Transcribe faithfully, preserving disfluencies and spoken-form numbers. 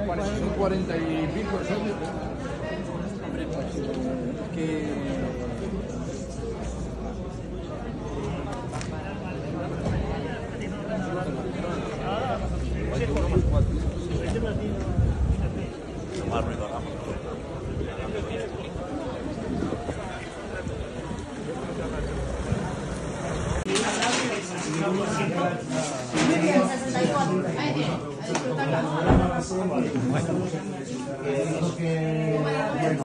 Son cuarenta y pico años. Hombre, pues que... Más ruido hagamos. Muy bien, sesenta y cuatro. Ahí tiene. A disfrutarla.